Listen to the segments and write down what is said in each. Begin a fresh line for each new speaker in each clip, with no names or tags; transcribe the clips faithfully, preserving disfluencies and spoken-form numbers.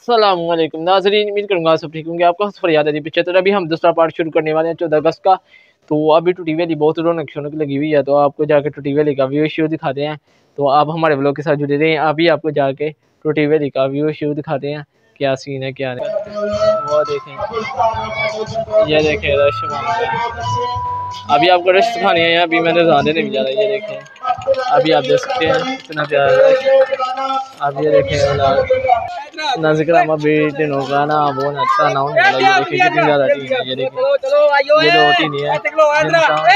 अस्सलामुअलैकुम नाज़रीन, उम्मीद करूँगा सब ठीक होंगे। आपका फरियाद है पिछहत्तर। अभी हम दूसरा पार्ट शुरू करने वाले हैं चौदह अगस्त का। तो अभी टूटी वैली बहुत रौनक शौनक लगी हुई है, तो आपको जाके टूटी वैली का व्यू शो दिखाते हैं। तो आप हमारे ब्लॉग के साथ जुड़े रहे हैं। अभी आपको जाके टूटी वैली का व्यू शो दिखाते हैं, क्या सीन है क्या नहीं। वो देखें, ये देखें रश। अभी आपको रश दिखाने हैं, अभी मैंने ज़्यादा नहीं भी जा रहा। ये देखें, अभी आप देख सकते हैं कितना प्यारा रश। अब ये देखें नाज़िकराम अभी दिनों का ना वो अच्छा ना होने वाला। ये देखिए कितनी ज़्यादा टीम है। ये देखिए ये दो तीन ही है, ये देखें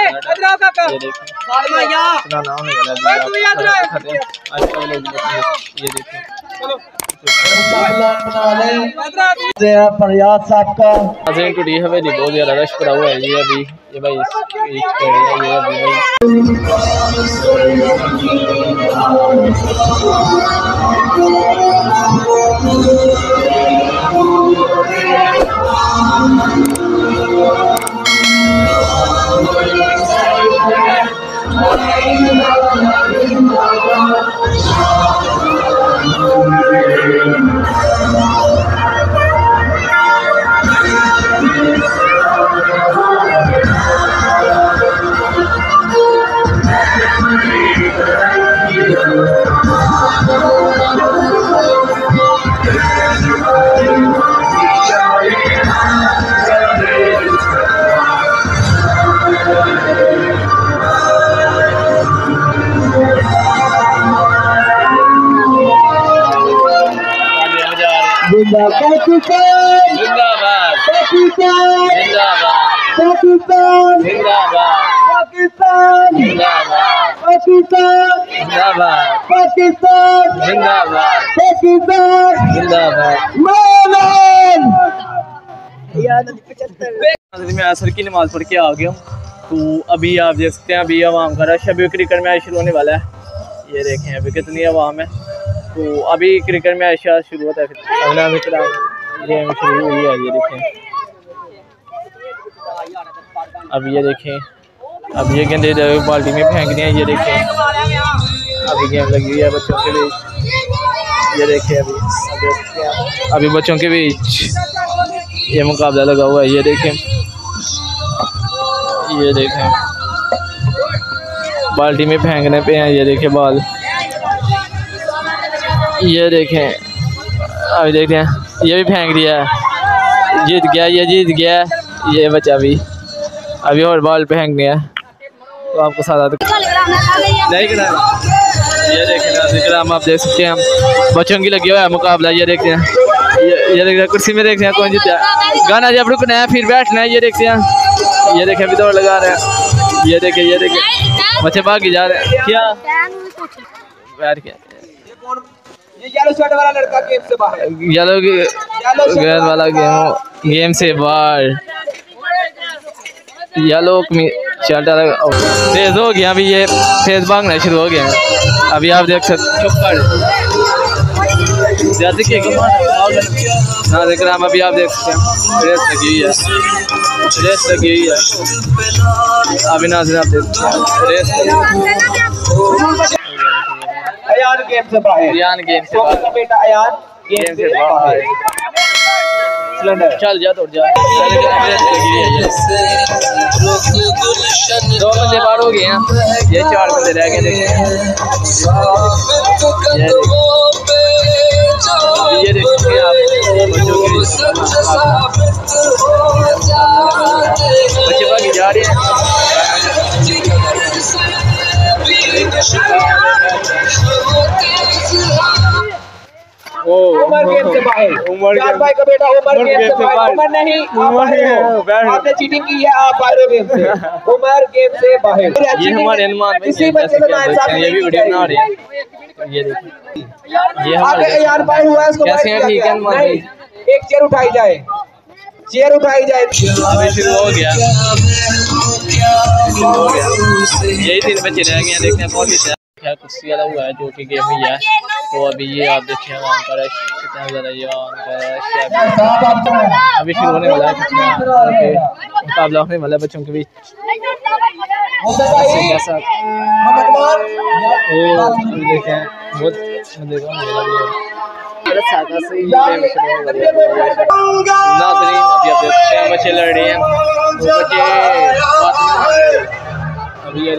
इतना ना होने वाला। ये देखें
फरियाद साहब का
टूटी हवेली बहुत ज़्यादा रश पड़ा हुआ है। ये अभी ये भाई ये अभी
पाकिस्तान
जिंदाबाद,
पाकिस्तान
जिंदाबाद,
पाकिस्तान
जिंदाबाद,
पाकिस्तान
जिंदाबाद,
पाकिस्तान
जिंदाबाद,
पाकिस्तान
जिंदाबाद,
पाकिस्तान
जिंदाबाद। मैं असर की नमाज पढ़ के आ गया हूँ। तो अभी आप देख सकते हैं, अभी आवाम का रश, अभी क्रिकेट मैच शुरू होने वाला है। ये देखें अभी कितनी आवाम है। तो अभी क्रिकेट मैच शुरू होता है, गेम शुरू हुई है। ये देखें, अब ये देखें, अब ये गेंदे बाल्टी में फेंक दिए हैं। ये देखें अभी गेम लगी हुई है बच्चों के बीच। ये देखें अभी अभी अभी बच्चों के बीच ये मुकाबला लगा हुआ है। ये देखें, ये देखें बाल्टी में फेंकने पे हैं। ये देखें बॉल, ये देखें अभी देखते हैं, ये भी फेंक दिया है, जीत गया, ये जीत गया। ये बच्चा भी अभी और बॉल फेंक दिया। तो आपको साथ नहीं करा। ये देखें नाज़िकराम, आप देख सकते हैं बच्चों की लगी हुआ है मुकाबला। ये देखते हैं, ये ये देखते हैं कुर्सी में, देखते हैं कौन जीता है। गाना जब रुकना है फिर बैठना है। ये देखते हैं, ये देखें अभी दौड़ लगा रहे हैं। ये देखें, ये देखें बच्चे भागी जा रहे हैं। क्या बैठ गया,
ये येलो शर्ट वाला लड़का गेम से बाहर,
येलो गेंद वाला गेम गेम से बाहर। येलो शर्ट वाला तेज हो गया, अभी ये तेज भागना शुरू हो गया। अभी आप देख सकते नाज़िकराम, अभी आप देख सकते हैं रेस लगी हुई है, रेस लगी हुई है। अभी नाज़िर आप देख सकते हैं रेस
अयान गेम से बाहर,
अयान गेम से बाहर,
बेटा अयान गेम से बाहर। सिलेंडर
चल जा, तोड़ जा। दो बंदे बाहर हो गए हैं, ये चार बंदे रह गए। देखिए ये देखिए आप बच्चे भागी जा रहे हैं।
उमर गेम से बाहर,
उमर
जान भाई का बेटा उमर गेम से बाहर। उमर नहीं,
उमर
आपने चीटिंग की है, आप बाहर हो गेम से। उमर गेम से बाहर।
ये हमारे अनुमान
इसी बच्चे को नाइंसाफी
ये भी वीडियो बना रहे हैं। ये देखिए, ये
आगे यार बाहर हुआ है, इसको
कैसे हैं, ठीक है अनुमान भाई?
एक चेयर उठाई जाए, चेयर उठाई जाए।
अभी शुरू हो गया, हो गया। यही तीन बच्चे रह गए हैं, देखते हैं कौन जीता है। कुर्सी वाला हुआ है जो कि गेम ही है। तो अभी ये आप देखिए वहाँ का रश कितना ज़्यादा, ये वहाँ का रश अभी शुरू होने वाला है, मुकाबला होने वाला है बच्चों के बीच। कैसा ओ देखें बहुत देखो रस्सा का सही टाइम शुरू हो गया नाज़रीन। अभी आप देखते हैं बच्चे लड़ रहे हैं तो बच्चे अभी ये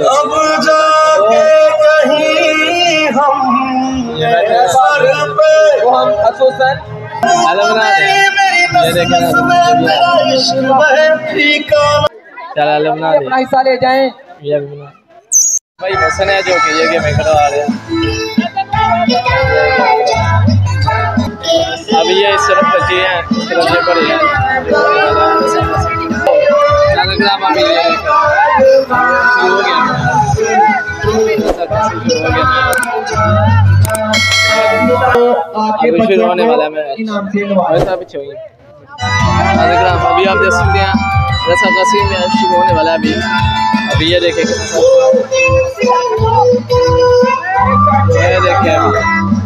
वो हम खसूसन
अलग बना दे ये देखें चल अलग बना दे
अपना हिस्सा ले जाएं।
ये भी बना भाई मसन है जो कि ये गेम करवा रहे हैं। अभी ये सिर्फ बच्चे हैं सिर्फ ये बड़े हैं अभी ये शुरू हो गया अभी शुरू होने वाला है मैच वैसा पीछे हुई अभी आप देख सकते हैं रस्सा कसी मैच शुरू होने वाला है अभी अभी ये देखें ये देखिए अभी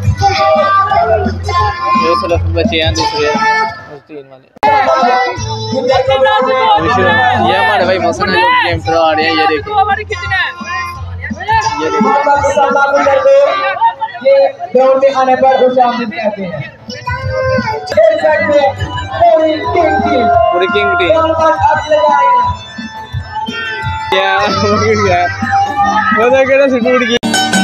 ये सिर्फ बच्चे हैं दूसरे तीन वाले अभी शुरू ये हमारे भाई मौसम है गेम करवा रहे हैं ये देखिए ये देखिए
ये ग्राउंड में आने पर उसे आमदीद कहते हैं।
पूरी किंग टीम क्या हो गया वो तो कहना से टूट गई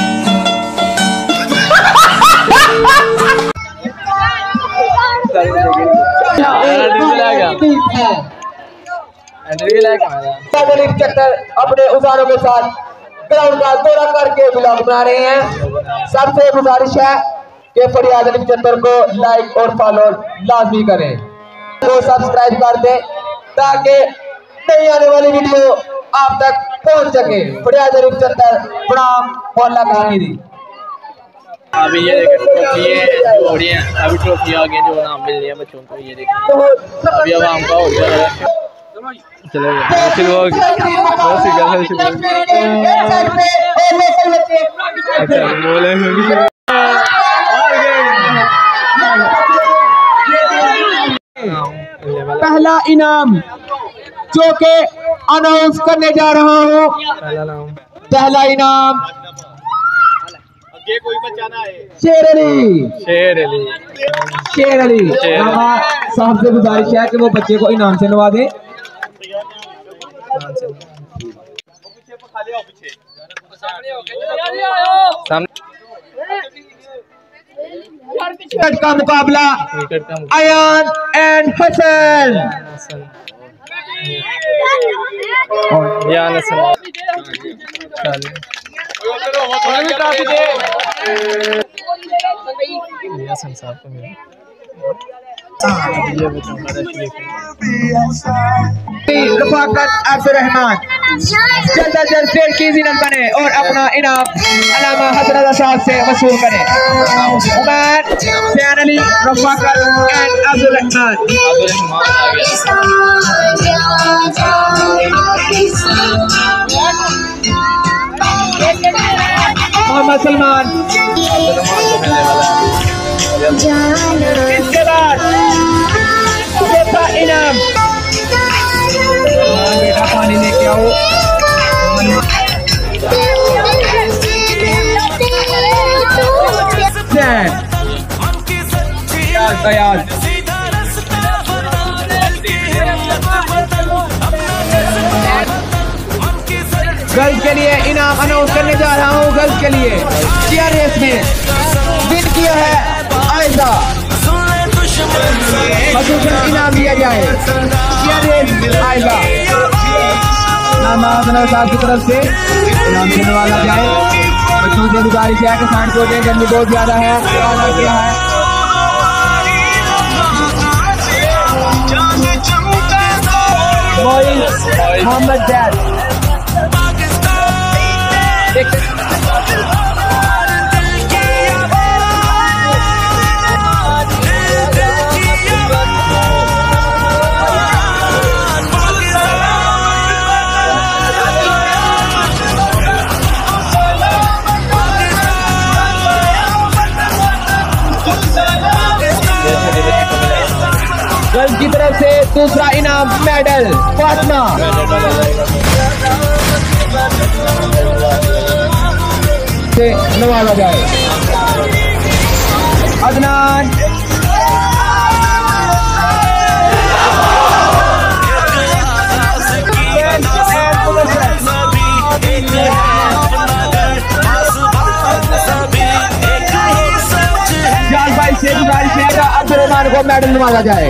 अपने उजारों के साथ ग्राउंड का दौरा करके ब्लॉग बना रहे हैं। सबसे गुजारिश है कि फरियाद अली चंद्र को लाइक और फॉलो लाजमी करें तो सब्सक्राइब कर दें ताकि नई आने वाली वीडियो आप तक पहुंच सके। फरियाद अली चंद्र प्रणाम मोहल्ला कहानी दी।
अभी ये देखें ट्रॉफी है थोड़ी है अभी ट्रॉफी आ गई जो नाम मिल रही है बच्चों को ये देखें अभी आवाम का हो गया चलो शुरू हो गया
पहला इनाम जो के अनाउंस करने जा रहा हूँ। पहला इनाम
ये कोई बचाना है
शेर अली
शेर अली
शेर अली साहब से गुजारिश है कि वो बच्चे को इनाम से नवा दे। क्रिकेट का मुकाबला अयान एंड हसन
यान हसन हसन साहब को मिला
रफाकत अब्दुल रहमान जल्द अज जल्द शेर की जिन्नत बने और अपना इनाम अलामा हसन साहब से वसूल करें। उमर सैन अली रफाकत एंड अब्दुल रहमान मोहम्मद सलमान इसके बाद चौथा इनाम बेटा पानी लेके आओ याद गर्ल्स के लिए इनाम अनाउंस करने जा रहा हूँ। गर्ल्स के लिए चेयर रेस में विन किया है आयशा इनाम दिया जाए चेयर रेस आयशा साहब की तरफ से इनाम देने वाला जाए। बच्चों से गुजारिश है कि सांड को गर्मी बहुत ज्यादा है क्या है मोहम्मद जैद गर्ल्स की तरफ से दूसरा इनाम मेडल फातिमा से नवाजा जाए। अदनान भाई से गुजारिश है अब्दुल को मेडल नवाजा जाए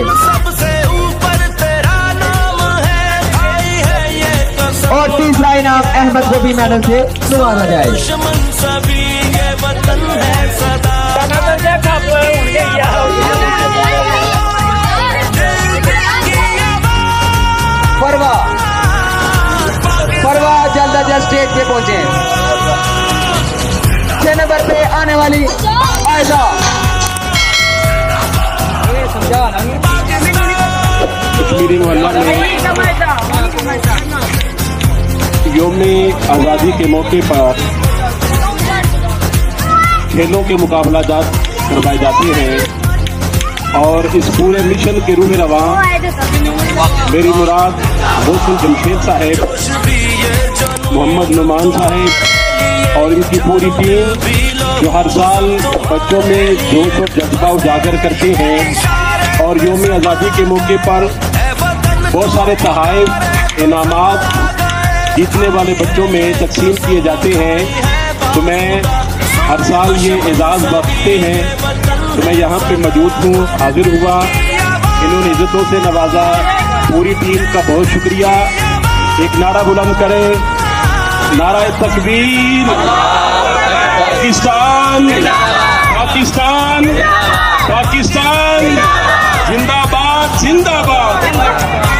और तीसरा इनाम अहमद को भी मेडल से नवाजा जाए। परवा परवा जल्द अज जल्द स्टेज पे पहुंचे। छह नंबर पे आने वाली आयशा
कश्मीरी मोहल्ला में यौम-ए आज़ादी के मौके पर खेलों के मुकाबला जात करवाए जाते हैं और इस पूरे मिशन के रूह रवा मेरी मुराद रोशन जमशेद साहेब, मोहम्मद नुमान साहेब और इनकी पूरी टीम जो हर साल बच्चों में जोश और जज्बा उजागर करते हैं और यौम आज़ादी के मौके पर बहुत सारे तोहफे इनामात जीतने वाले बच्चों में तकसीम किए जाते हैं। तो मैं हर साल ये एजाज़ बख्शते हैं तो मैं यहाँ पे मौजूद हूँ, हाजिर हुआ, इन्होंने इज्जतों से नवाजा। पूरी टीम का बहुत शुक्रिया। एक नारा बुलंद करें, नारा तकबीर। पाकिस्तान पाकिस्तान पाकिस्तान जिंदाबाद जिंदाबाद।